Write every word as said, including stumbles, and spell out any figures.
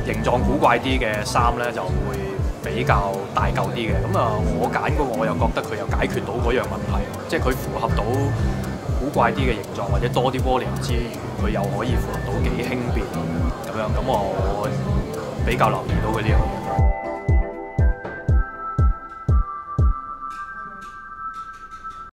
形狀古怪啲嘅衫咧就會比較大嚿啲嘅。咁啊，我揀嗰個我又覺得佢又解決到嗰樣問題，即係佢符合到古怪啲嘅形狀或者多啲 volume 之餘，佢又可以符合到幾輕便咁樣。咁我比較留意到佢呢樣嘢。